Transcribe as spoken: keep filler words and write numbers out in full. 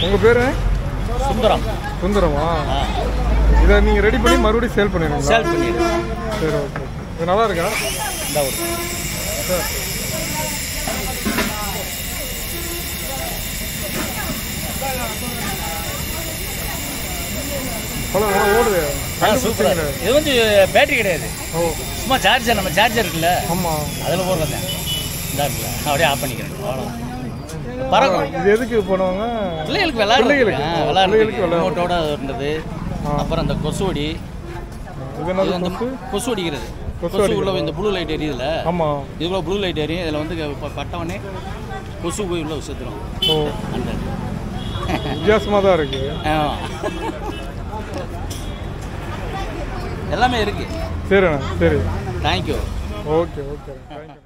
உங்கள் பேர்? சுந்தரம். சுந்தரமா? இதை நீங்கள் ரெடி பண்ணி மறுபடியும் சேல் பண்ணிடுங்க. சேல் பண்ணிடுங்க. சரி, ஓகே. இது நல்லா இருக்கா? இந்த ஒரு சார் ஹலோ, ஓடுது. சூப்பர். இது வந்து பேட்டரி கிடையாது. ஓ, சும்மா சார்ஜர், நம்ம சார்ஜர் இருக்குல்ல, ஆமாம், அதில் போடுறதா இந்த இருக்குல்ல, அப்படியே ஆஃப் பண்ணிக்கிறேன். அவ்வளோதான். பறக்கும். இது எதுக்கு போனவங்க? பிள்ளைகளுக்கு விளையாடு பிள்ளைகளுக்கு விளையாடுறதுக்கு ரிமோட்டோட இருந்தது. அப்புறம் அந்த கொசுவடி, இது இது வந்து கொசு அடிக்கிறது. கொசு உள்ள இந்த ப்ளூ லைட் எரியுதுல, ஆமாம், இதுக்குள்ள ப்ளூ லைட் எரியும். இதில் வந்து பட்டவனே கொசு போய் உள்ள செத்துரும். ஓ, வித்தியாசமாக தான் இருக்கு. எல்லாமே இருக்கு. சரிண்ணா, சரி, தேங்க்யூ. Okay okay, thank you.